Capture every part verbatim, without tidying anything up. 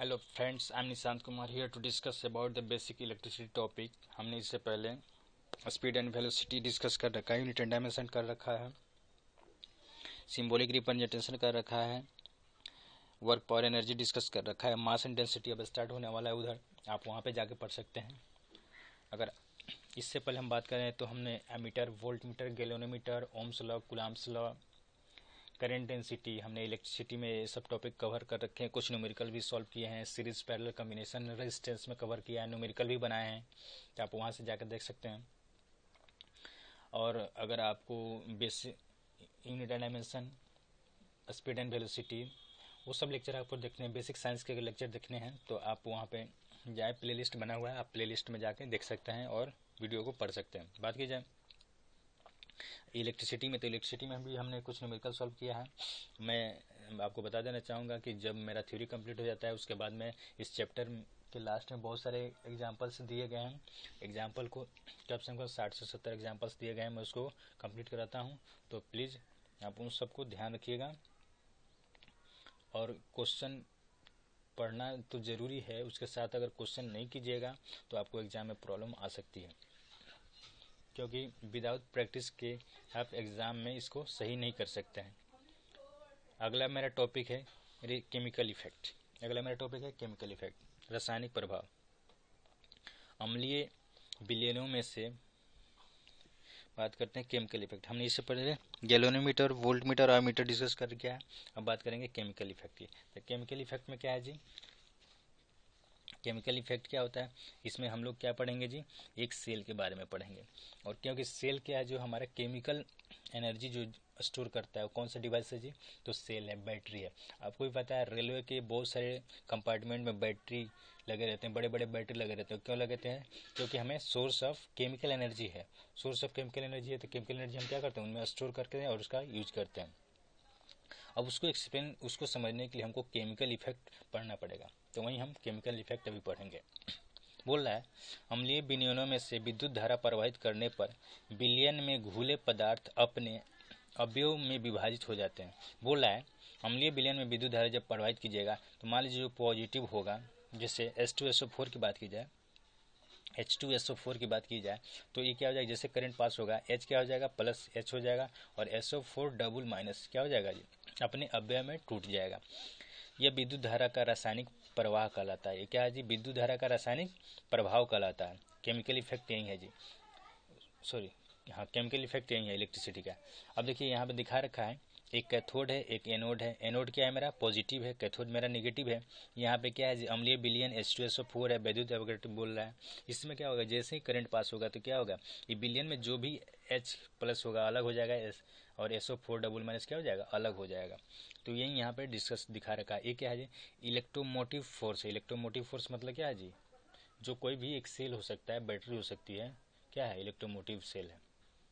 Hello friends, I am Nishant Kumar here to discuss about the basic electricity topic. हमने इससे पहले speed and velocity discuss कर रखा है, यूनिट एंड डायमेंशन कर रखा है, सिंबॉलिक रिप्रेजेंटेशन कर रखा है, वर्क पावर एनर्जी डिस्कस कर रखा है, मास एंड डेंसिटी अब स्टार्ट होने वाला है, उधर आप वहाँ पे जाके पढ़ सकते हैं। अगर इससे पहले हम बात करें तो हमने ammeter, volt meter, galvanometer, Ohm's law, Coulomb's law, current density, हमने इलेक्ट्रिसिटी में ये सब टॉपिक कवर कर रखे हैं। कुछ न्यूमेरिकल भी सॉल्व किए हैं, सीरीज पैरेलल कॉम्बिनेशन रेजिस्टेंस में कवर किया है, न्यूमेरिकल भी बनाए हैं, तो आप वहाँ से जाकर देख सकते हैं। और अगर आपको basic unit and dimension, speed and velocity, वो सब लेक्चर आपको देखने हैं, बेसिक साइंस के लेक्चर देखने हैं, तो आप वहाँ पे जाए, प्लेलिस्ट बना हुआ है, आप प्लेलिस्ट में जाके देख सकते हैं और वीडियो को पढ़ सकते हैं। बात की जाए इलेक्ट्रिसिटी में, तो इलेक्ट्रिसिटी में भी हमने कुछ न्यूमेरिकल सॉल्व किया है। मैं आपको बता देना चाहूँगा कि जब मेरा थ्योरी कंप्लीट हो जाता है, उसके बाद में इस चैप्टर के लास्ट में बहुत सारे एग्जांपल्स दिए गए हैं। एग्जांपल को कम से कम साठ से सत्तर एग्जांपल्स दिए गए हैं, मैं उसको कंप्लीट कराता हूँ, तो प्लीज़ आप उन सबको ध्यान रखिएगा। और क्वेश्चन पढ़ना तो ज़रूरी है, उसके साथ अगर क्वेश्चन नहीं कीजिएगा तो आपको एग्ज़ाम में प्रॉब्लम आ सकती है, क्योंकि विदाउट प्रैक्टिस के आप एग्ज़ाम में इसको सही नहीं कर सकते हैं। अगला मेरा टॉपिक है केमिकल इफेक्ट। अगला मेरा टॉपिक है केमिकल इफेक्ट, रासायनिक प्रभाव। अम्लीय विलयनों में से बात करते हैं केमिकल इफेक्ट। हमने इससे पहले गैल्वेनोमीटर, वोल्टमीटर और मीटर डिस्कस कर किया है। अब बात करेंगे केमिकल इफेक्ट की। तो केमिकल इफेक्ट में क्या है जी, केमिकल इफेक्ट क्या होता है, इसमें हम लोग क्या पढ़ेंगे जी, एक सेल के बारे में पढ़ेंगे। और क्योंकि सेल क्या है, जो हमारा केमिकल एनर्जी जो स्टोर करता है, वो कौन सा डिवाइस है जी, तो सेल है, बैटरी है। आपको भी पता है रेलवे के बहुत सारे कंपार्टमेंट में बैटरी लगे रहते हैं, बड़े बड़े बैटरी लगे रहते हैं। क्यों लगे हैं, क्योंकि हमें सोर्स ऑफ केमिकल एनर्जी है, सोर्स ऑफ केमिकल एनर्जी है, तो केमिकल एनर्जी हम क्या करते हैं, उनमें स्टोर करके हैं और उसका यूज करते हैं। अब उसको एक्सप्लेन, उसको समझने के लिए हमको केमिकल इफेक्ट पढ़ना पड़ेगा, तो वहीं हम केमिकल इफेक्ट अभी पढ़ेंगे। बोल रहा है अम्लीय विलयनों में से विद्युत धारा प्रवाहित करने पर विलयन में घुले पदार्थ अपने अवयव में विभाजित हो जाते हैं। बोल रहा है अम्लीय विलयन में विद्युत धारा जब प्रवाहित कीजिएगा, तो मान लीजिए जो पॉजिटिव होगा, जैसे H two S O four की बात की जाए, H two S O four की बात की जाए, तो ये क्या हो जाएगा, जैसे करंट पास होगा, H क्या हो जाएगा, प्लस H हो जाएगा, और S O four double minus क्या हो जाएगा जी, अपने अवयव में टूट जाएगा। यह विद्युत धारा का रासायनिक प्रवाह कहलाता है। ये क्या है जी, विद्युत धारा का रासायनिक प्रभाव कहलाता है। केमिकल इफेक्ट यही है जी, सॉरी हाँ, केमिकल इफेक्ट यही है इलेक्ट्रिसिटी का। अब देखिए यहाँ पे दिखा रखा है, एक कैथोड है, एक एनोड है। एनोड क्या है, मेरा पॉजिटिव है, कैथोड मेरा नेगेटिव है। यहाँ पे क्या है जी, अम्लीय विलयन H two S O four है, वैद्युत अपघट्य बोल रहा है। इसमें क्या होगा, जैसे ही करंट पास होगा तो क्या होगा, ये विलयन में जो भी H प्लस होगा अलग हो जाएगा, एस और S O four double minus क्या हो जाएगा, अलग हो जाएगा। तो यही यहाँ पे डिस्कस दिखा रखा है। ये क्या है जी, इलेक्ट्रोमोटिव फोर्स है। इलेक्ट्रोमोटिव फोर्स मतलब क्या है जी, जो कोई भी एक सेल हो सकता है, बैटरी हो सकती है, क्या है, इलेक्ट्रोमोटिव सेल है,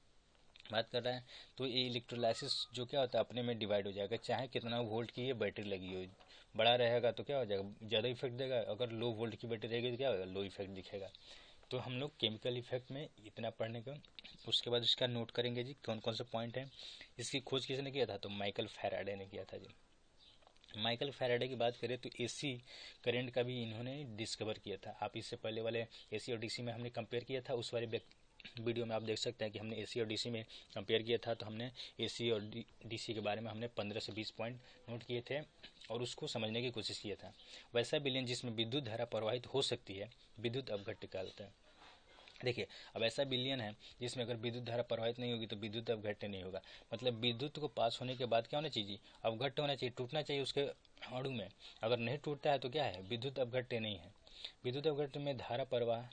बात कर रहा है। तो ये इलेक्ट्रोलाइसिस जो क्या होता है, अपने में डिवाइड हो जाएगा, चाहे कितना वोल्ट की ये बैटरी लगी हो, बड़ा रहेगा तो क्या हो जाएगा, ज़्यादा इफेक्ट देगा, अगर लो वोल्ट की बैटरी रहेगी तो क्या होगा, लो इफेक्ट दिखेगा। तो हम लोग केमिकल इफेक्ट में इतना पढ़ने का, उसके बाद इसका नोट करेंगे जी कौन कौन से पॉइंट हैं। इसकी खोज किसने किया था, तो माइकल फैराडे ने किया था जी। माइकल फैराडे की बात करें तो एसी करंट का भी इन्होंने डिस्कवर किया था। आप इससे पहले वाले एसी और डीसी में हमने कंपेयर किया था, उस वाले वीडियो में आप देख सकते हैं कि हमने एसी और डीसी में कंपेयर किया था। तो हमने एसी और डीसी के बारे में हमने पंद्रह से बीस पॉइंट नोट किए थे और उसको समझने की कोशिश किया था। वैसा विलयन जिसमें विद्युत धारा प्रवाहित हो सकती है, विद्युत अपघट्य कहलाता है। देखिए, अब ऐसा विलयन है जिसमें अगर विद्युत धारा प्रवाहित नहीं होगी तो विद्युत अपघट्य नहीं होगा। मतलब विद्युत को पास होने के बाद क्या होना चाहिए, अपघट्य होना चाहिए, टूटना चाहिए उसके अणु में। अगर नहीं टूटता है तो क्या है, विद्युत अपघट्य नहीं है। विद्युत अपघट्य में धारा प्रवाह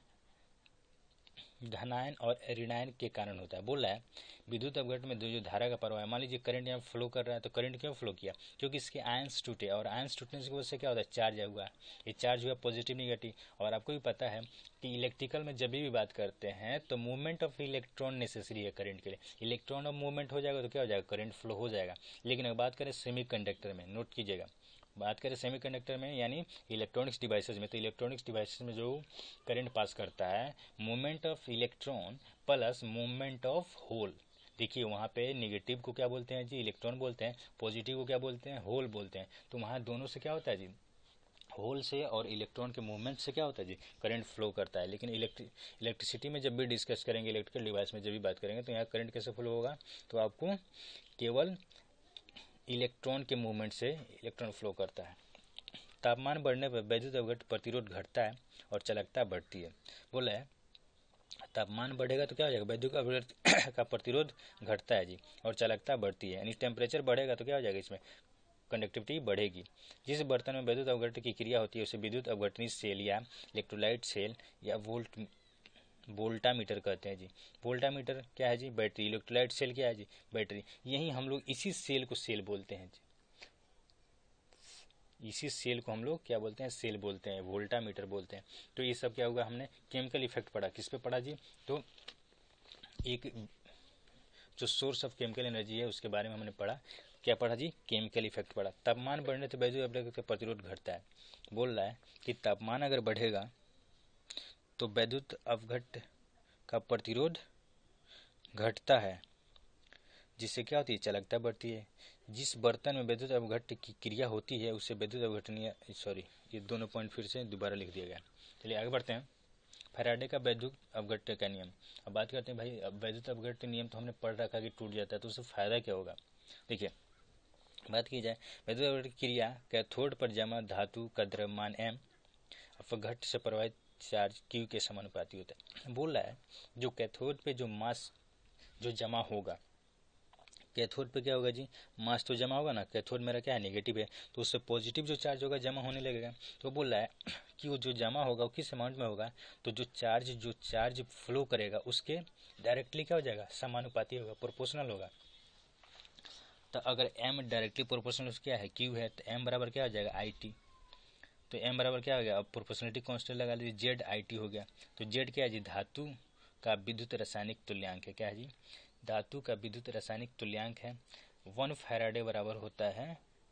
धनायन और ऋणायन के कारण होता है। बोल रहा है विद्युत अपघट्य में जो धारा का प्रवाह है, मान लीजिए करंट यहाँ फ्लो कर रहा है, तो करंट क्यों फ्लो किया, क्योंकि इसके आयंस टूटे, और आयंस टूटने की वजह से क्या होता है, चार्ज हुआ। ये चार्ज हुआ पॉजिटिव निगेटिव। और आपको भी पता है कि इलेक्ट्रिकल में जब भी बात करते हैं तो मूवमेंट ऑफ इलेक्ट्रॉन नेसेसरी है करंट के लिए। इलेक्ट्रॉन ऑफ मूवमेंट हो जाएगा तो क्या हो जाएगा, करंट फ्लो हो जाएगा। लेकिन अगर बात करें सेमी कंडक्टर में, नोट कीजिएगा, बात करें सेमीकंडक्टर में यानी इलेक्ट्रॉनिक्स डिवाइसेज में, तो इलेक्ट्रॉनिक्स डिवाइसेज में जो करंट पास करता है, movement of electron plus movement of hole. देखिए वहाँ पे निगेटिव को क्या बोलते हैं जी, इलेक्ट्रॉन बोलते हैं, पॉजिटिव को क्या बोलते हैं, होल बोलते हैं। तो वहाँ दोनों से क्या होता है जी, होल से और इलेक्ट्रॉन के मूवमेंट से क्या होता है जी, करंट फ्लो करता है। लेकिन इलेक्ट्रि इलेक्ट्रिसिटी में जब भी डिस्कस करेंगे, इलेक्ट्रिकल डिवाइस में जब भी बात करेंगे, तो यहाँ करंट कैसे फ्लो होगा, तो आपको केवल इलेक्ट्रॉन के मूवमेंट से इलेक्ट्रॉन फ्लो करता है। तापमान बढ़ने पर वैद्युत अवघट प्रतिरोध घटता है और चालकता बढ़ती है। बोला है तापमान बढ़ेगा तो क्या हो जाएगा, वैद्युत अवघट का प्रतिरोध घटता है जी और चालकता बढ़ती है। यानी टेम्परेचर बढ़ेगा तो क्या हो जाएगा, इसमें कंडक्टिविटी बढ़ेगी। जिस बर्तन में विद्युत अवघट की क्रिया होती है उसे विद्युत अवघटनी सेल या इलेक्ट्रोलाइट सेल या वोल्ट वोल्टामीटर कहते हैं जी। वोल्टामीटर क्या है जी, बैटरी। इलेक्ट्रोलाइट सेल क्या है जी, बैटरी। यही हम लोग इसी सेल को सेल बोलते हैं जी, इसी सेल को हम लोग क्या बोलते हैं, सेल बोलते हैं, वोल्टामीटर बोलते हैं। तो ये सब क्या हुआ, हमने केमिकल इफेक्ट पढ़ा। किस पे पढ़ा जी, तो एक जो सोर्स ऑफ केमिकल एनर्जी है उसके बारे में हमने पढ़ा। क्या पढ़ा जी, केमिकल इफेक्ट पढ़ा। तापमान बढ़ने से वैद्युत अवघट का प्रतिरोध घटता है। बोल रहा है कि तापमान अगर बढ़ेगा तो वैद्युत अवघट का प्रतिरोध घटता है, जिससे क्या होती है, चालकता बढ़ती है। जिस बर्तन में विद्युत अवघट की क्रिया होती है उसे विद्युत अवघटनीय, सॉरी ये दोनों पॉइंट फिर से दोबारा लिख दिया गया। चलिए आगे बढ़ते हैं। फैराडे का वैद्युत अवघट का नियम। अब बात करते हैं भाई, वैद्युत अवघट नियम तो हमने पढ़ रखा कि टूट जाता है, तो उससे फायदा क्या होगा। देखिए बात की जाए, वैद्युत अवघट की क्रिया कैथोड पर जमा धातु का द्रव्यमान एम अपघट्ट से प्रवाहित चार्ज क्यू के समानुपाती होता है। बोल रहा है जो कैथोड पे जो मास जो जमा होगा, कैथोड पे क्या होगा जी, मास तो जमा होगा ना, कैथोड मेरा क्या है, नेगेटिव है, तो उससे पॉजिटिव जो चार्ज होगा जमा होने लगेगा। तो बोल रहा है कि वो जो जमा होगा वो किस अमाउंट में होगा, तो जो चार्ज जो चार्ज फ्लो करेगा उसके डायरेक्टली क्या हो जाएगा, समानुपाती होगा, प्रोपोर्शनल होगा। तो अगर m डायरेक्टली प्रोपोर्शनल क्या है, q है, तो m बराबर क्या हो जाएगा, आई टी। तो m बराबर क्या हो गया, अब प्रोपोर्शनलिटी कांस्टेंट लगा लीजिए, जेड आई टी हो गया। तो जेड क्या है जी, धातु का विद्युत रासायनिक तुल्यांक है। क्या है जी, धातु का विद्युत रासायनिक तुल्यांक है। वन फैराडे बराबर होता है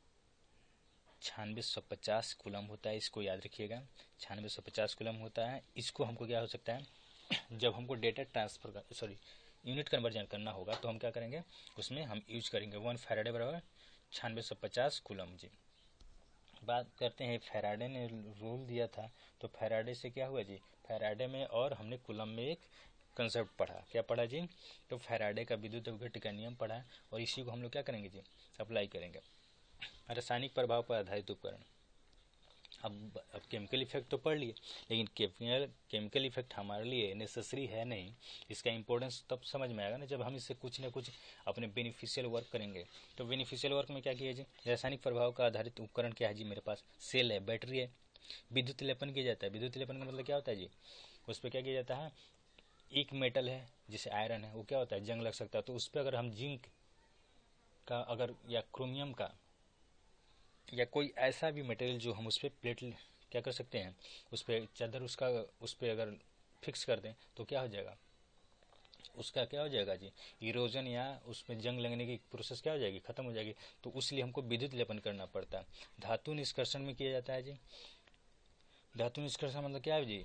छियानवे सौ पचास कूलम होता है, इसको याद रखिएगा, छियानवे सौ पचास कूलम होता है। इसको हमको क्या हो सकता है, जब हमको डेटा ट्रांसफर कर सॉरी यूनिट कन्वर्जन करना होगा तो हम क्या करेंगे, उसमें हम यूज करेंगे वन फैराडे बराबर छियानवे सौ पचास कूलम जी। बात करते हैं, फैराडे ने रूल दिया था, तो फैराडे से क्या हुआ जी, फैराडे में और हमने कूलम में एक कंसेप्ट पढ़ा। क्या पढ़ा जी, तो फैराडे का विद्युत अवघट का नियम पढ़ा, और इसी को हम लोग क्या करेंगे जी, अप्लाई करेंगे। रासायनिक प्रभाव पर आधारित उपकरण। अब अब केमिकल इफेक्ट तो पढ़ लिए, लेकिन केमिकल केमिकल इफेक्ट हमारे लिए नेसेसरी है नहीं। इसका इंपॉर्टेंस तब समझ में आएगा ना जब हम इससे कुछ ना कुछ अपने बेनिफिशियल वर्क करेंगे। तो बेनिफिशियल वर्क में क्या किया जी, रासायनिक प्रभाव का आधारित उपकरण क्या है जी, मेरे पास सेल है, बैटरी है, विद्युत लेपन किया जाता है। विद्युत लेपन का मतलब क्या होता है जी, उस पर क्या किया जाता है, एक मेटल है जैसे आयरन है, वो क्या होता है, जंग लग सकता है, तो उस पर अगर हम जिंक का अगर या क्रोमियम का या कोई ऐसा भी मटेरियल जो हम उस पर प्लेट क्या कर सकते हैं, उस पर चादर उसका उस पर अगर फिक्स कर दें तो क्या हो जाएगा, उसका क्या हो जाएगा जी, इरोजन या उसमें जंग लगने की प्रोसेस क्या हो जाएगी, खत्म हो जाएगी। तो उसलिए हमको विद्युत लेपन करना पड़ता है। धातु निष्कर्षण में किया जाता है जी। धातु निष्कर्षण मतलब क्या है जी,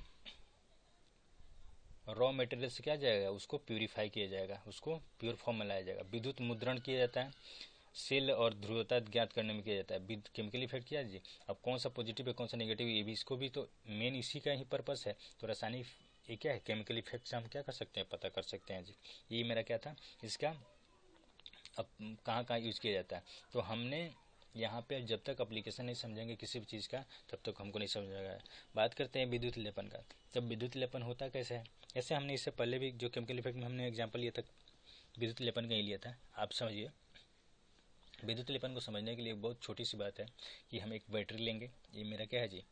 रॉ मटेरियल से क्या जाएगा, उसको प्यूरिफाई किया जाएगा, उसको प्योर फॉर्म में लाया जाएगा। विद्युत मुद्रण किया जाता है। सेल और ध्रुवता ज्ञात करने में किया जाता है। केमिकल इफेक्ट किया जी, अब कौन सा पॉजिटिव है कौन सा नेगेटिव है, ये भी इसको भी तो मेन इसी का ही पर्पस है। तो रासायनिक ये क्या है, केमिकल इफेक्ट से हम क्या कर सकते हैं, पता कर सकते हैं जी। ये मेरा क्या था, इसका अब कहाँ कहाँ यूज़ किया जाता है। तो हमने यहाँ पे जब तक एप्लीकेशन नहीं समझेंगे किसी भी चीज़ का तब तक हमको नहीं समझ आएगा। बात करते हैं विद्युत लेपन का। तब विद्युत लेपन होता कैसे है, ऐसे हमने इससे पहले भी जो केमिकल इफेक्ट में हमने एग्जाम्पल लिया था, विद्युत लेपन का ही लिया था। आप समझिए, विद्युत लेपन को समझने के लिए बहुत छोटी सी बात है कि हम एक बैटरी लेंगे, ये मेरा क्या है जी,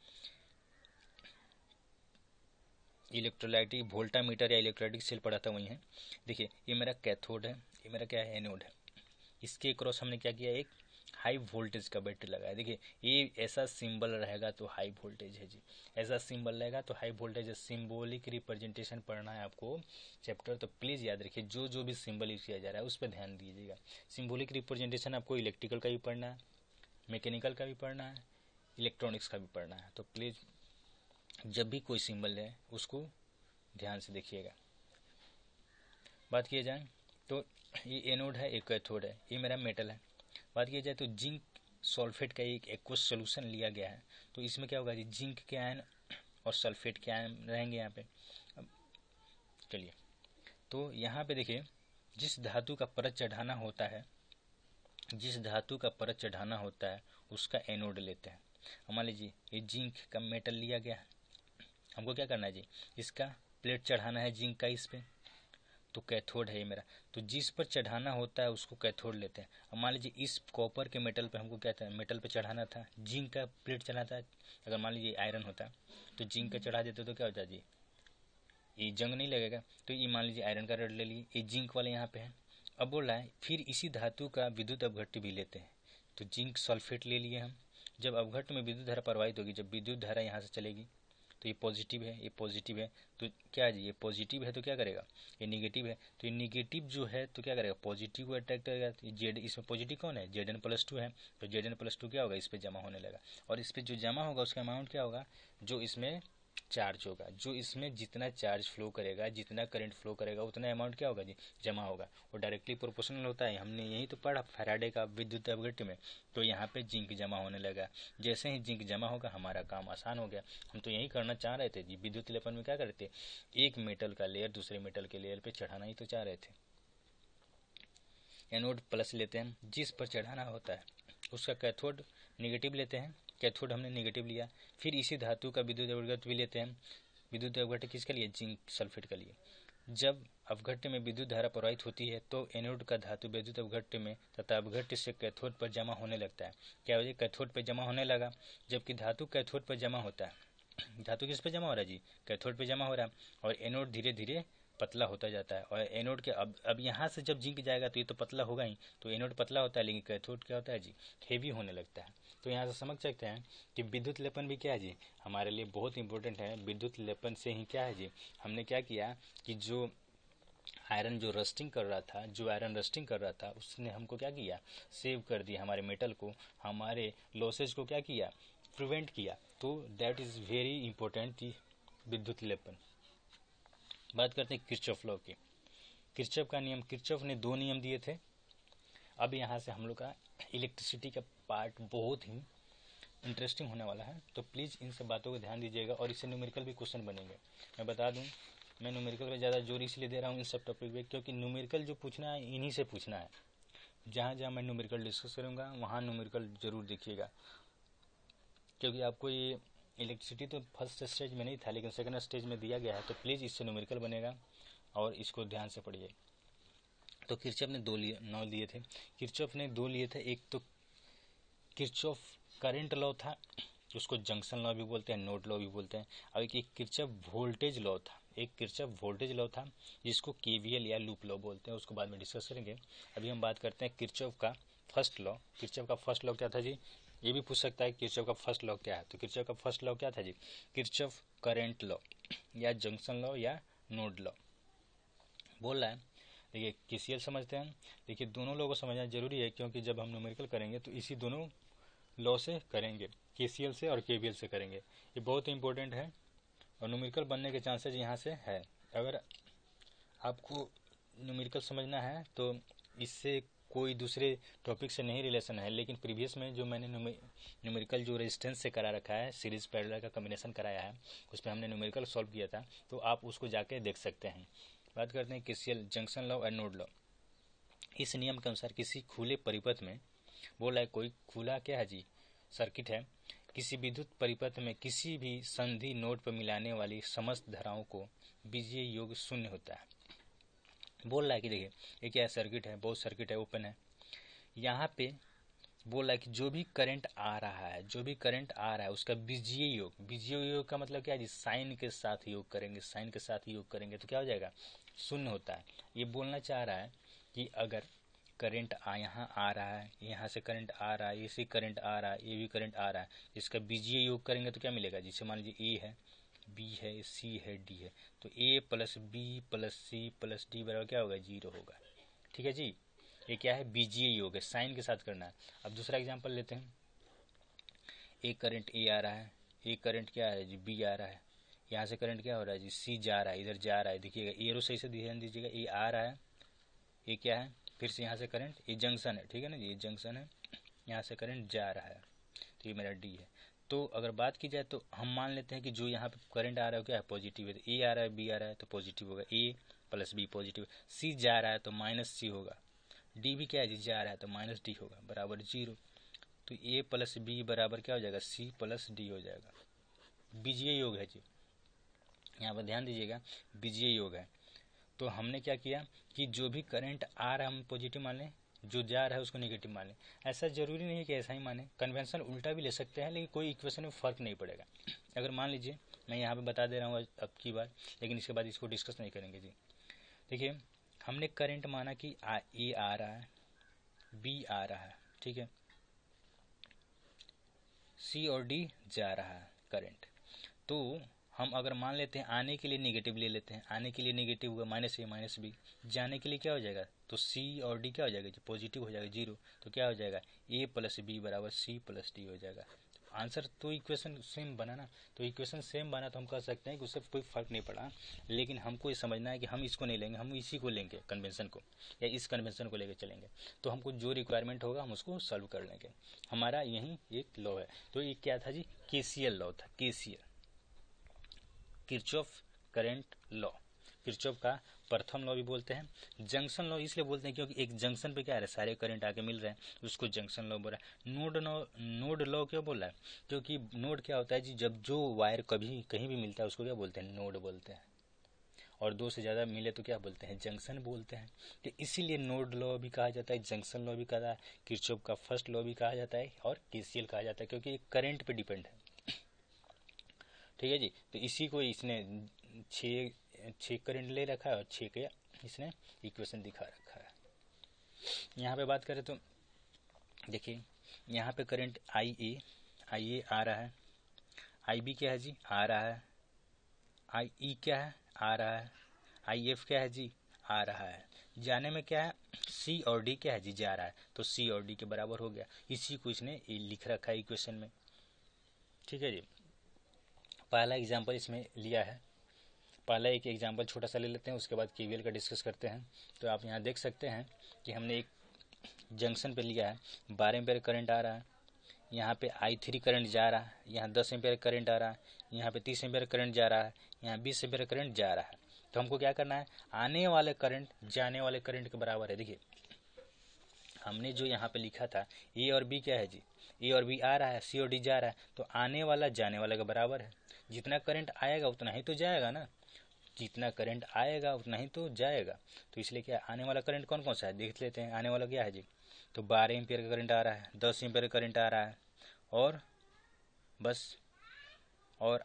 इलेक्ट्रोलाइटिक वोल्टामीटर या इलेक्ट्रोलाइटिक सेल पढ़ा था वही है। देखिए ये मेरा कैथोड है, ये मेरा क्या है, एनोड है। इसके क्रॉस हमने क्या किया, एक हाई वोल्टेज का बैटरी लगाया। देखिए ये ऐसा सिंबल रहेगा तो हाई वोल्टेज है जी, ऐसा सिंबल रहेगा तो हाई वोल्टेज है। सिंबॉलिक रिप्रेजेंटेशन पढ़ना है आपको चैप्टर, तो प्लीज़ याद रखिए जो जो भी सिंबल यूज किया जा रहा है उस पर ध्यान दीजिएगा। सिंबॉलिक रिप्रेजेंटेशन आपको इलेक्ट्रिकल का भी पढ़ना है, मैकेनिकल का भी पढ़ना है, इलेक्ट्रॉनिक्स का भी पढ़ना है। तो प्लीज़ जब भी कोई सिंबल है उसको ध्यान से देखिएगा। बात किया जाए तो ये एनोड है, एक कैथोड है, ये मेरा मेटल है। बात किया जाए तो जिंक सल्फेट का एक एक्वस सोल्यूशन लिया गया है, तो इसमें क्या होगा जी, जिंक के आयन और सल्फेट के आयन रहेंगे यहाँ पे। अब चलिए, तो यहाँ पे देखिए, जिस धातु का परत चढ़ाना होता है जिस धातु का परत चढ़ाना होता है उसका एनोड लेते हैं। मान लीजिए ये जिंक का मेटल लिया गया है, हमको क्या करना है जी, इसका प्लेट चढ़ाना है जिंक का इस पे, तो कैथोड है ये मेरा। तो जिस पर चढ़ाना होता है उसको कैथोड लेते हैं। अब मान लीजिए इस कॉपर के मेटल पे हमको क्या था, मेटल पे चढ़ाना था, जिंक का प्लेट चढ़ाता है। अगर मान लीजिए आयरन होता तो जिंक का चढ़ा देते तो क्या होता जी, ये जंग नहीं लगेगा। तो ये मान लीजिए आयरन का रड ले लिए, ये जिंक वाले यहाँ पे है। अब बोल रहा है फिर इसी धातु का विद्युत अपघट्य भी लेते हैं, तो जिंक सल्फेट ले लिए हम। जब अपघट्य में विद्युत धारा प्रवाहित होगी, जब विद्युत धारा यहाँ से चलेगी तो ये पॉजिटिव है, ये पॉजिटिव है, तो क्या है जी, ये पॉजिटिव है तो क्या करेगा, ये निगेटिव है, तो ये निगेटिव जो है तो क्या करेगा, पॉजिटिव को अट्रैक्ट करेगा। तो जेड, इसमें पॉजिटिव कौन है, जेड एन प्लस टू है, तो जेड एन प्लस टू क्या होगा, इस पर जमा होने लगा। और इस पर जो जमा होगा उसका अमाउंट क्या होगा, जो इसमें चार्ज होगा, जो इसमें जितना चार्ज फ्लो करेगा, जितना करंट फ्लो करेगा, उतना अमाउंट क्या होगा जी, जमा होगा। वो डायरेक्टली प्रोपोर्शनल होता है, हमने यही तो पढ़ा फैराडे का विद्युत अपघट्य में। तो यहाँ पे जिंक जमा होने लगा, जैसे ही जिंक जमा होगा हमारा काम आसान हो गया। हम तो यही करना चाह रहे थे जी, विद्युत लेपन में क्या करते थे, एक मेटल का लेयर दूसरे मेटल के लेयर पे चढ़ाना ही तो चाह रहे थे। एनोड प्लस लेते हैं, जिस पर चढ़ाना होता है उसका कैथोड निगेटिव लेते हैं, कैथोड हमने निगेटिव लिया। फिर इसी धातु का विद्युत अपघट्य भी लेते हैं। विद्युत अपघट्य किसके लिए, जिंक सल्फेट के लिए। जब अपघट्य में विद्युत धारा प्रवाहित होती है तो एनोड का धातु विद्युत अपघट्य में तथा अपघट्य से कैथोड पर जमा होने लगता है। क्या वजह, कैथोड पर जमा होने लगा। जबकि धातु कैथोड पर जमा होता है, धातु किस पे जमा हो रहा है जी, कैथोड पे जमा हो रहा है, और एनोड धीरे धीरे पतला होता जाता है। और एनोड के अब अब यहाँ से जब जिंक जाएगा तो ये तो पतला होगा ही, तो एनोड पतला होता है, लेकिन कैथोड क्या होता है जी, हेवी होने लगता है। तो यहाँ से समझ सकते हैं कि विद्युत लेपन भी क्या है जी, हमारे लिए बहुत इंपॉर्टेंट है। विद्युत लेपन से ही क्या है जी, हमने क्या किया कि जो आयरन जो रस्टिंग कर रहा था जो आयरन रस्टिंग कर रहा था उसने हमको क्या किया, सेव कर दिया हमारे मेटल को, हमारे लॉसेज को क्या किया, प्रिवेंट किया। तो दैट इज़ वेरी इंपॉर्टेंट विद्युत लेपन। बात करते हैं किरचॉफ लॉ की। किरचॉफ का नियम, किरचॉफ ने दो नियम दिए थे। अब यहाँ से हम लोग का इलेक्ट्रिसिटी का पार्ट बहुत ही इंटरेस्टिंग होने वाला है, तो प्लीज़ इन सब बातों को ध्यान दीजिएगा। और इससे न्यूमेरिकल भी क्वेश्चन बनेंगे। मैं बता दूं, मैं न्यूमेरिकल पे ज़्यादा जोर इसलिए दे रहा हूँ इन सब टॉपिक पे, क्योंकि न्यूमेरिकल जो पूछना है इन्हीं से पूछना है। जहाँ जहाँ मैं न्यूमेरिकल डिस्कस करूँगा वहाँ न्यूमेरिकल जरूर देखिएगा, क्योंकि आपको ये इलेक्ट्रिसिटी तो फर्स्ट स्टेज में नहीं था, लेकिन सेकंड स्टेज में दिया गया है, तो प्लीज़ इससे न्यूमेरिकल बनेगा और इसको ध्यान से पढ़िए। तो किरचॉफ ने दो लिए नौ लिए थे, किरचॉफ ने दो लिए थे। एक तो किरचॉफ करंट लॉ था, उसको जंक्शन लॉ भी बोलते हैं, नोड लॉ भी बोलते हैं। और एक किरचॉफ वोल्टेज लॉ था, एक किरचॉफ वोल्टेज लॉ था जिसको केवीएल या लूप लॉ बोलते हैं, उसको बाद में डिस्कस करेंगे। अभी हम बात करते हैं किरचॉफ का फर्स्ट लॉ। किरचॉफ का फर्स्ट लॉ क्या था जी, ये भी पूछ सकता है किरचॉफ का फर्स्ट लॉ क्या है। तो किरचॉफ का फर्स्ट लॉ क्या था जी, किरचॉफ करंट लॉ या जंक्शन लॉ या नोड लॉ बोल रहा है। देखिए केसीएल समझते हैं, देखिए दोनों लोगों को समझना जरूरी है, क्योंकि जब हम न्यूमेरिकल करेंगे तो इसी दोनों लॉ से करेंगे, केसीएल से और केवीएल से करेंगे। ये बहुत इंपॉर्टेंट है और न्यूमेरिकल बनने के चांसेस यहाँ से है। अगर आपको न्यूमेरिकल समझना है तो इससे कोई दूसरे टॉपिक से नहीं रिलेशन है, लेकिन प्रीवियस में जो मैंने न्यूमेरिकल जो रेजिस्टेंस से करा रखा है, सीरीज पैरेलल का कॉम्बिनेशन कराया है, उस पर हमने न्यूमेरिकल सॉल्व किया था, तो आप उसको जाके देख सकते हैं। बात करते हैं केसीएल, जंक्शन लॉ और नोड लॉ। इस नियम के अनुसार किसी खुले परिपथ में, बोल रहा है कोई खुला क्या है जी, सर्किट है, किसी विद्युत परिपथ में किसी भी संधि नोड पर मिलाने वाली समस्त धाराओं को बीजीय योग शून्य होता है। बोल रहा है कि देखिए ये क्या है, सर्किट है, बहुत सर्किट है, ओपन है। यहाँ पे बोल रहा है कि जो भी करंट आ रहा है जो भी करंट आ रहा है उसका बीजीय योग, बीजीय योग का मतलब क्या है जी, साइन के साथ योग करेंगे, साइन के साथ योग करेंगे तो क्या हो जाएगा, शून्य होता है। ये बोलना चाह रहा है कि अगर करंट आ यहाँ आ रहा है, यहाँ से करंट आ रहा है, ये से करंट आ रहा है, ये भी करंट आ रहा है, इसका बीजीय योग करेंगे तो क्या मिलेगा, जिससे मान लीजिए ए है, बी है, सी है, डी है, तो A plus B plus C plus D बराबर क्या होगा, जीरो होगा। ठीक है जी, ये क्या है, बीजीय योग है, साइन के साथ करना है। अब दूसरा एग्जांपल लेते हैं। एक करंट ए आ रहा है, एक करंट क्या है जी, बी आ रहा है, यहाँ से करंट क्या हो रहा है जी, सी जा रहा है, इधर जा रहा है। देखिएगा एरो सही से ध्यान दीजिएगा, ए आ रहा है, ये क्या है, फिर से यहाँ से करंट, ये जंक्शन है, ठीक है ना जी, ये जंक्शन है, यहाँ से करंट जा रहा है, तो ये मेरा डी है। तो अगर बात की जाए तो हम मान लेते हैं कि जो यहाँ पे करंट आ रहा है क्या है, पॉजिटिव है। ए आ रहा है, बी आ रहा है, तो पॉजिटिव होगा, A plus B positive. C जा रहा है तो माइनस सी होगा, डी भी क्या है जी, जा रहा है तो माइनस डी होगा, बराबर जीरो। तो ए प्लस बी बराबर क्या हो जाएगा, सी प्लस डी हो जाएगा। बीजीय योग है जी, यहाँ पर ध्यान दीजिएगा, बीजीय योग है। तो हमने क्या किया कि जो भी करंट आ रहा है हम पॉजिटिव मान लें, जो जा रहा है उसको नेगेटिव मान लें। ऐसा जरूरी नहीं है कि ऐसा ही माने, कन्वेंशन उल्टा भी ले सकते हैं, लेकिन कोई इक्वेशन में फ़र्क नहीं पड़ेगा। अगर मान लीजिए मैं यहाँ पे बता दे रहा हूँ अब की बार, लेकिन इसके बाद इसको डिस्कस नहीं करेंगे जी। देखिए हमने करंट माना कि आ ए आ रहा है, बी आ रहा है, ठीक है, सी और डी जा रहा है करंट। तो हम अगर मान लेते हैं आने के लिए नेगेटिव ले लेते हैं, आने के लिए नेगेटिव हुआ माइनस ए माइनस बी, जाने के लिए क्या हो जाएगा, तो सी और डी क्या हो जाएगा, पॉजिटिव हो जाएगा जीरो। तो क्या हो जाएगा, ए प्लस बी बराबर सी प्लस डी हो जाएगा। आंसर तो इक्वेशन सेम बना ना, तो इक्वेशन सेम बना तो हम कह सकते हैं कि उससे कोई फर्क नहीं पड़ा। लेकिन हमको ये समझना है कि हम इसको नहीं लेंगे, हम इसी को लेंगे कन्वेंशन को, या इस कन्वेंशन को लेकर चलेंगे। तो हमको जो रिक्वायरमेंट होगा हम उसको सॉल्व कर लेंगे। हमारा यही एक लॉ है। तो ये क्या था जी, केसीएल लॉ था, KCL, Kirchhoff current law. Kirchhoff का प्रथम लॉ भी बोलते हैं। जंक्शन लॉ इसलिए बोलते हैं क्योंकि एक जंक्शन पे क्या है, सारे करंट आके मिल रहे हैं, उसको जंक्शन लॉ बोल रहा है। नोड लॉ, नोड लॉ क्यों बोल रहा है, क्योंकि नोड क्या होता है जी, जब जो वायर कभी कहीं भी मिलता है उसको क्या बोलते हैं, नोड बोलते हैं। और दो से ज़्यादा मिले तो क्या बोलते हैं, जंक्शन बोलते हैं। तो इसीलिए नोड लॉ भी कहा जाता है, जंक्शन लॉ भी कहा जाता है, किरचॉफ का फर्स्ट लॉ भी कहा जाता है, और केसीएल कहा जाता है, क्योंकि करंट पे डिपेंड है। ठीक है जी। तो इसी को इसने छः छः करंट ले रखा है और छः के इसने इक्वेशन दिखा रखा है। यहाँ पे बात करें तो देखिए यहाँ पे करंट आई ए आई ए आ रहा है, आई बी क्या है जी, आ रहा है, आई ई क्या है, आ रहा है, आई एफ क्या है जी, आ रहा है। जाने में क्या है, सी और डी क्या है जी, जा रहा है, तो सी और डी के बराबर हो गया। इसी को इसने लिख रखा है इक्वेशन में। ठीक है जी। पहला एग्जाम्पल इसमें लिया है, पहला एक एग्जाम्पल छोटा सा ले लेते हैं, उसके बाद केवीएल का डिस्कस करते हैं। तो आप यहाँ देख सकते हैं कि हमने एक जंक्शन पे लिया है, बारह एम्पेयर करंट आ रहा है, यहाँ पे आई थ्री करंट जा रहा है, यहाँ दस एम्पेयर करंट आ रहा है, यहाँ पे तीस एम्पेयर करंट जा रहा है, यहाँ बीस एम्पेयर करंट जा रहा है। तो हमको क्या करना है, आने वाले करंट जाने वाले करंट के बराबर है। देखिए हमने जो यहाँ पे लिखा था ए और बी क्या है जी, ए और बी आ रहा है, सी और डी जा रहा है, तो आने वाला जाने वाले के बराबर है। जितना करंट आएगा उतना ही तो जाएगा ना, जितना करंट आएगा उतना ही तो जाएगा। तो इसलिए क्या आने वाला करंट कौन कौन सा है देख लेते हैं। आने वाला क्या है जी, तो बारह एम्पियर का करंट आ रहा है, दस एम्पियर का करंट आ रहा है, और बस और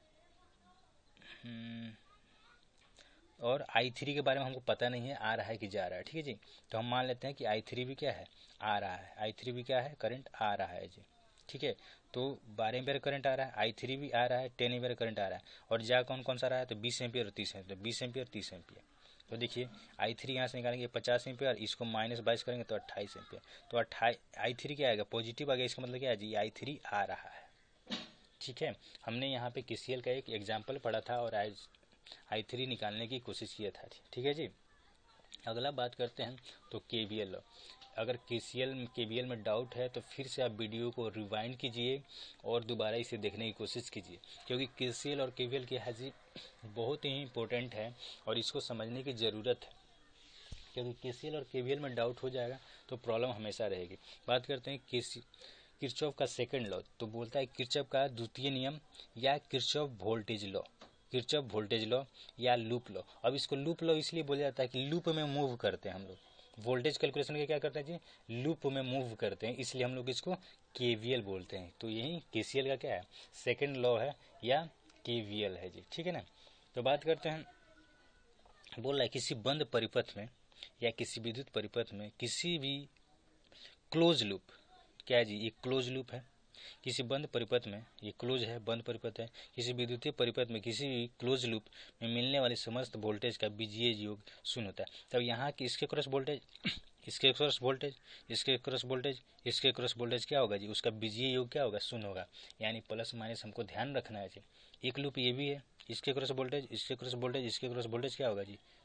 और आई थ्री के बारे में हमको पता नहीं है आ रहा है कि जा रहा है। ठीक है जी। तो हम मान लेते हैं कि आई थ्री भी क्या है, आ रहा है, आई थ्री भी क्या है, करंट आ रहा है जी। ठीक है। तो बारह एम्पियर करंट आ रहा है, आई थ्री भी आ रहा है, टेन एम्पियर करंट आ रहा है, और जा कौन कौन सा रहा है, तो बीस एम्पियर और तीस एम्पियर, बीस एम्पियर तीस एम्पियर। तो देखिए आई थ्री यहाँ से निकालेंगे पचास एम्पियर, इसको माइनस बाईस करेंगे तो अट्ठाईस एम्पियर। तो अट्ठाई आई थ्री क्या आएगा, पॉजिटिव आ गया, इसका मतलब क्या है जी, आई थ्री आ रहा है। ठीक है। हमने यहाँ पे केसीएल का एक एग्जाम्पल पढ़ा था और आज आई थ्री निकालने की कोशिश किया था। ठीक है जी। अगला बात करते हैं तो केवीएल। अगर केसीएल केवीएल में डाउट है तो फिर से आप वीडियो को रिवाइंड कीजिए और दोबारा इसे देखने की कोशिश कीजिए, क्योंकि केसीएल और केवीएल की हाजी बहुत ही इंपॉर्टेंट है और इसको समझने की ज़रूरत है, क्योंकि केसीएल और केवीएल में डाउट हो जाएगा तो प्रॉब्लम हमेशा रहेगी। बात करते हैं केसी किरचॉफ का सेकंड लॉ। तो बोलता है किरचॉफ का द्वितीय नियम या Kirchhoff voltage law, Kirchhoff voltage law या लूप लॉ। अब इसको लूप लॉ इसलिए बोला जाता है कि लूप में मूव करते हैं हम लोग, वोल्टेज कैलकुलेशन के क्या करते हैं जी, लूप में मूव करते हैं, इसलिए हम लोग इसको केवीएल बोलते हैं। तो यही केसीएल का क्या है, सेकंड लॉ है या केवीएल है जी। ठीक है ना। तो बात करते हैं, बोल रहा है किसी बंद परिपथ में या किसी विद्युत परिपथ में किसी भी क्लोज लूप, क्या है जी, ये क्लोज लूप है, किसी बंद परिपथ में, ये क्लोज है, बंद परिपथ है, किसी विद्युतीय परिपथ में किसी भी क्लोज लूप में मिलने वाले समस्त वोल्टेज का बीजीय योग शून्य होता है। तब यहाँ की इसके क्रॉस वोल्टेज, इसके क्रॉस वोल्टेज, इसके क्रॉस वोल्टेज, इसके क्रॉस वोल्टेज क्या होगा जी, उसका बीजीय योग क्या होगा, शून्य होगा। यानी प्लस माइनस हमको ध्यान रखना है जी। एक लूप ये भी है, इसके क्रॉस वोल्टेज, इसके क्रॉस वोल्टेज, इसके क्रॉस वोल्टेज क्या होगा जी,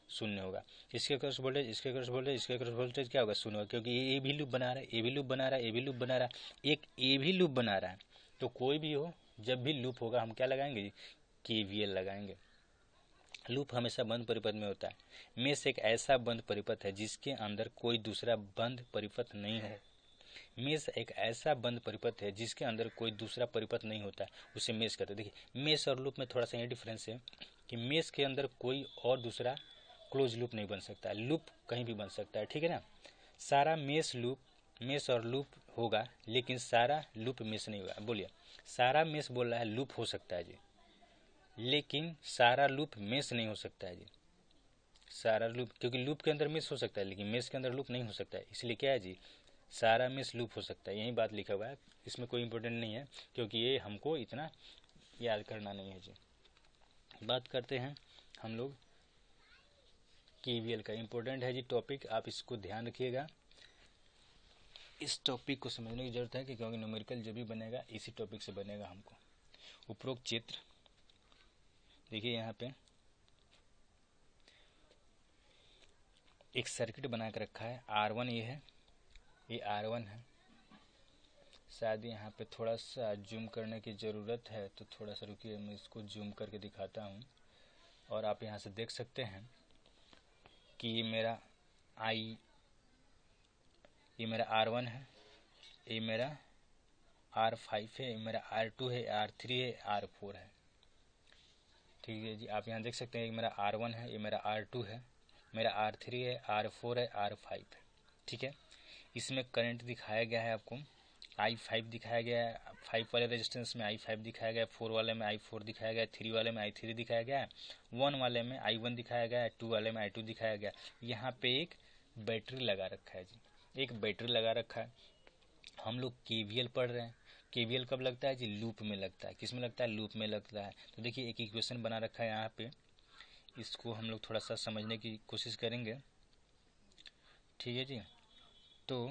शून्य होगा। इसके अक्रॉस वोल्टेज, इसके अक्रॉस वोल्टेज, इसके अक्रॉस वोल्टेज क्या होगा, शून्य होगा, क्योंकि ये भी लूप बना रहा है, ए भी लूप बना रहा है, ए भी लूप बना रहा है, एक ए भी लूप बना रहा है। तो कोई भी हो, जब भी लूप होगा हम क्या लगाएंगे, केवीएल लगाएंगे। लूप हमेशा बंद परिपथ में होता है। मेष एक ऐसा बंद परिपथ है जिसके अंदर कोई दूसरा बंद परिपथ नहीं है। मेष एक ऐसा बंद परिपथ है जिसके अंदर कोई दूसरा परिपथ नहीं होता है, उसे मेष कहते हैं। देखिए मेष और लूप में थोड़ा सा ये डिफरेंस है कि मेष के अंदर कोई और दूसरा क्लोज लूप नहीं बन सकता है, लूप कहीं भी बन सकता है, ठीक है ना। सारा मेष लूप, मेष और लूप होगा, लेकिन सारा लूप मेष नहीं होगा। बोलिए, सारा मेष बोल रहा है लूप हो सकता है जी, लेकिन सारा लूप मेष नहीं हो सकता है जी। सारा लूप, क्योंकि लूप के अंदर मेष हो सकता है लेकिन मेष के अंदर लूप नहीं हो सकता है, इसलिए क्या है जी, सारा मेष लूप हो सकता है। यही बात लिखा हुआ है, इसमें कोई इंपॉर्टेंट नहीं है, क्योंकि ये हमको इतना याद करना नहीं है जी। बात करते हैं हम लोग केवीएल का। इंपॉर्टेंट है जी टॉपिक, आप इसको ध्यान रखिएगा। इस टॉपिक को समझने की जरूरत है कि क्योंकि न्यूमेरिकल जो भी बनेगा इसी टॉपिक से बनेगा हमको। उपरोक्त चित्र देखिए, यहाँ पे एक सर्किट बना के रखा है, आर वन ये है, ये आर वन है। शायद यहाँ पे थोड़ा सा जूम करने की ज़रूरत है, तो थोड़ा सा रुकिए, मैं इसको जूम करके दिखाता हूँ। और आप यहाँ से देख सकते हैं कि ये मेरा आई, ये मेरा आर वन है, ये मेरा आर फाइव है, ये मेरा आर टू है, आर थ्री है, आर फोर है, ठीक है जी। आप यहाँ देख सकते हैं ये मेरा आर वन है, ये मेरा आर टू है, मेरा आर थ्री है, आर फोर है, आर फाइव है, ठीक है। इसमें करंट दिखाया गया है आपको, आई फाइव दिखाया गया है, फाइव वाले रेजिस्टेंस में आई फाइव दिखाया गया है, फोर वाले में आई फोर दिखाया गया है, थ्री वाले में आई थ्री दिखाया गया है, वन वाले में आई वन दिखाया गया है, टू वाले में आई टू दिखाया गया है। यहाँ पे एक बैटरी लगा रखा है जी, एक बैटरी लगा रखा है। हम लोग केवीएल पढ़ रहे हैं, केवीएल कब लगता है जी, लूप में लगता है। किस में लगता है, लूप में लगता है। तो देखिए एक इक्वेशन बना रखा है यहाँ पे, इसको हम लोग थोड़ा सा समझने की कोशिश करेंगे, ठीक है जी। तो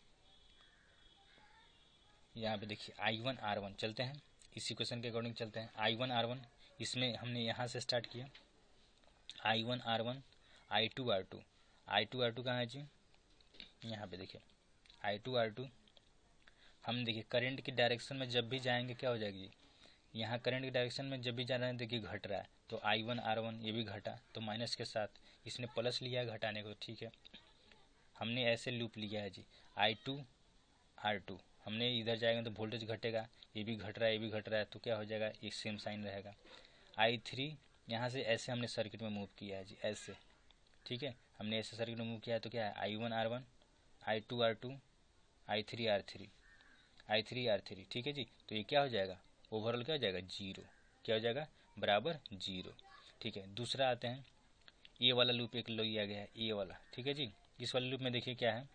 यहाँ पे देखिए आई वन आर वन, चलते हैं इसी क्वेश्चन के अकॉर्डिंग चलते हैं। आई वन आर वन, इसमें हमने यहाँ से स्टार्ट किया, I one R one, I two R two, I two R two कहाँ है जी, यहाँ पे देखिए आई टू आर टू। हम देखिए करंट की डायरेक्शन में जब भी जाएंगे क्या हो जाएगी, यहाँ करंट की डायरेक्शन में जब भी जा रहे हैं देखिए घट रहा है, तो आई वन आर वन ये भी घटा, तो माइनस के साथ इसने प्लस लिया है घटाने को, ठीक है। हमने ऐसे लूप लिया है जी, आई टू आर टू, हमने इधर जाएंगे तो वोल्टेज घटेगा, ये भी घट रहा है, ये भी घट रहा है, तो क्या हो जाएगा, एक सेम साइन रहेगा। आई थ्री, यहाँ से ऐसे हमने सर्किट में मूव किया है जी, ऐसे, ठीक है। हमने ऐसे सर्किट में मूव किया है, तो क्या है, I one R one, I two R two, I three R three, I three R three, ठीक है जी। तो ये क्या हो जाएगा, ओवरऑल क्या हो जाएगा, जीरो, क्या हो जाएगा, बराबर जीरो, ठीक है। दूसरा आते हैं, ये वाला लूप एक लिया गया है, ये वाला, ठीक है जी। इस वाले लूप में देखिए क्या है,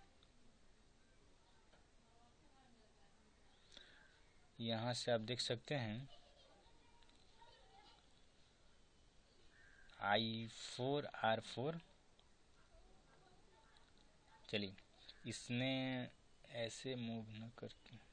यहाँ से आप देख सकते हैं आई फोर आर फोर, चलिए इसने ऐसे मूव न करके,